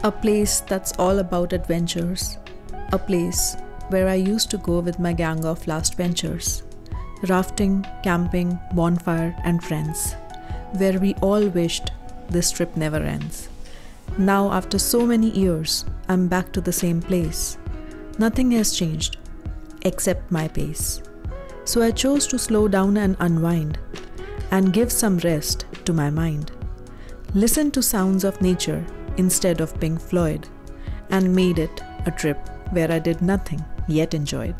A place that's all about adventures. A place where I used to go with my gang of last ventures. Rafting, camping, bonfire and friends. Where we all wished this trip never ends. Now after so many years, I'm back to the same place. Nothing has changed, except my pace. So I chose to slow down and unwind, and give some rest to my mind. Listen to sounds of nature instead of Pink Floyd, and made it a trip where I did nothing yet enjoyed.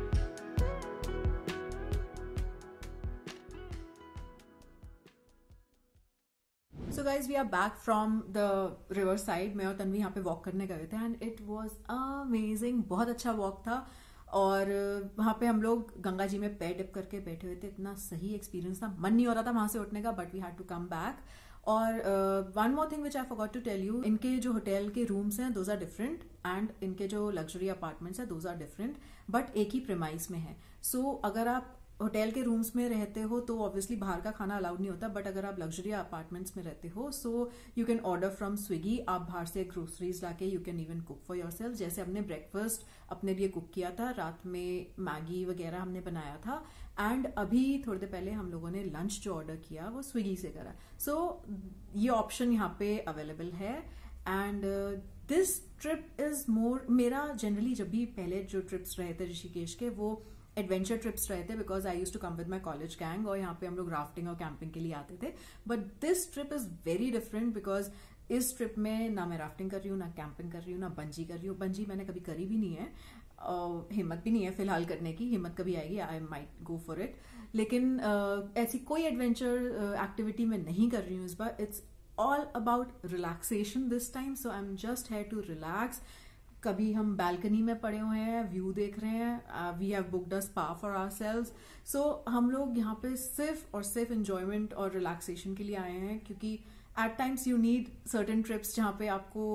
So guys, we are back from the river side. मैं और तन्वी यहाँ पे walk करने गए थे and it was amazing. बहुत अच्छा walk था और वहाँ पे हम लोग गंगा जी में पैर डिप करके बैठे हुए थे. इतना सही एक्सपीरियंस था, मन नहीं हो रहा था वहां से उठने का, but we had to come back. और one more thing which I forgot to tell you, इनके जो होटल के रूम्स हैं दोज आर डिफरेंट एंड इनके जो लग्जरी अपार्टमेंट्स हैं दोज आर डिफरेंट, बट एक ही प्रेमाइस में है. सो अगर आप होटल के रूम्स में रहते हो तो ऑब्वियसली बाहर का खाना अलाउड नहीं होता, बट अगर आप लग्जरी अपार्टमेंट्स में रहते हो so you can order from Swiggy. आप बाहर से ग्रोसरीज लाके you can even cook for yourself. जैसे हमने ब्रेकफास्ट अपने लिए कुक किया था, रात में मैगी वगैरह हमने बनाया था, एंड अभी थोड़ी देर पहले हम लोगों ने लंच जो ऑर्डर किया वो स्विगी से करा. सो ये ऑप्शन यहाँ पे अवेलेबल है. And this trip is more, मेरा जनरली जब भी पहले जो ट्रिप्स रहे थे ऋषिकेश के वो एडवेंचर ट्रिप्स रहे थे, because I use to come with my college gang और यहाँ पे हम लोग राफ्टिंग और कैंपिंग के लिए आते थे. But this trip is very different because इस ट्रिप में ना मैं राफ्टिंग कर रही हूँ, ना कैंपिंग कर रही हूँ, ना बंजी कर रही हूँ. बंजी मैंने कभी करी भी नहीं है, हिम्मत भी नहीं है फिलहाल करने की. हिम्मत कभी आएगी, I might go for it. लेकिन ऐसी कोई एडवेंचर एक्टिविटी मैं नहीं कर रही हूँ इस बार. It's all about relaxation this time. So I am just here to relax. कभी हम बैल्कनी में पड़े हुए हैं, व्यू देख रहे हैं. We have booked a spa for ourselves. So हम लोग यहाँ पे सिर्फ और सिर्फ एंजॉयमेंट और रिलैक्सेशन के लिए आए हैं, क्योंकि at times you need certain trips जहाँ पे आपको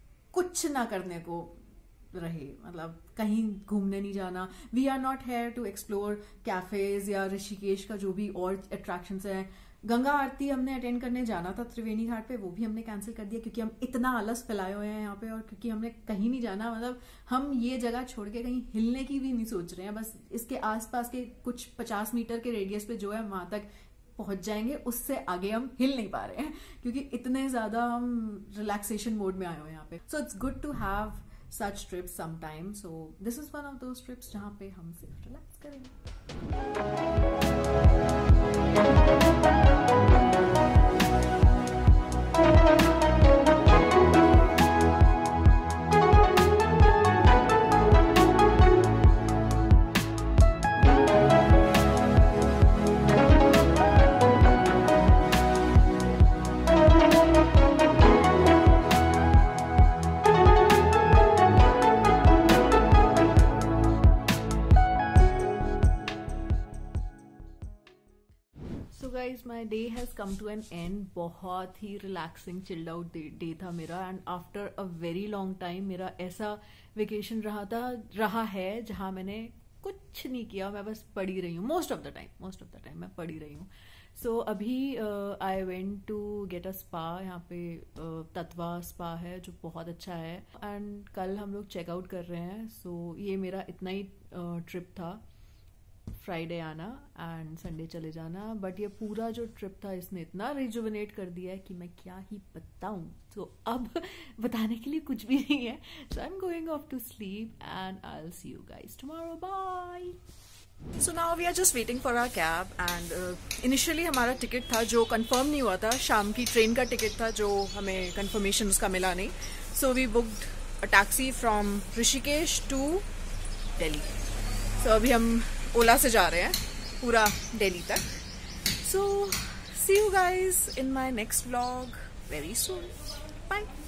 कुछ ना करने को रहे, मतलब कहीं घूमने नहीं जाना. We are not here to explore cafes या ऋषिकेश का जो भी और अट्रैक्शंस हैं. गंगा आरती हमने अटेंड करने जाना था त्रिवेणी घाट पे, वो भी हमने कैंसिल कर दिया क्योंकि हम इतना आलस फैलाए हुए हैं यहाँ पे, और क्योंकि हमने कहीं नहीं जाना. मतलब हम ये जगह छोड़ के कहीं हिलने की भी नहीं सोच रहे हैं. बस इसके आसपास के कुछ 50 मीटर के रेडियस पे जो है वहां तक पहुंच जाएंगे, उससे आगे हम हिल नहीं पा रहे हैं क्योंकि इतने ज्यादा हम रिलैक्सेशन मोड में आए हुए हैं यहाँ पे. So it's good to have such trips sometime. So this is one of those trips जहाँ पे हम सिर्फ रिलैक्स करेंगे. Guys my day has come to an end. बहुत ही रिलैक्सिंग चिल्ड आउट डे था मेरा, and after a very long time मेरा ऐसा वेकेशन रहा है जहां मैंने कुछ नहीं किया. मैं बस पड़ी रही हूँ मोस्ट ऑफ द टाइम मैं पड़ी रही हूँ. सो अभी I went to get a spa. यहाँ पे तत्वा स्पा है जो बहुत अच्छा है, एंड कल हम लोग चेकआउट कर रहे हैं. सो ये मेरा इतना ही ट्रिप था, फ्राइडे आना एंड संडे चले जाना. बट ये पूरा जो ट्रिप था इसने इतना रिजुविनेट कर दिया है कि मैं क्या ही बताऊं. तो अब बताने के लिए कुछ भी नहीं है. So I am going off to sleep and I will see you guys tomorrow. Bye. So now we are just waiting for our cab, and initially हमारा टिकट था जो कंफर्म नहीं हुआ था. शाम की ट्रेन का टिकट था जो हमें कंफर्मेशन उसका मिला नहीं. So we booked a taxi from Rishikesh to Delhi. So अभी हम ओला से जा रहे हैं पूरा दिल्ली तक. So see you guys in my next vlog very soon. Bye.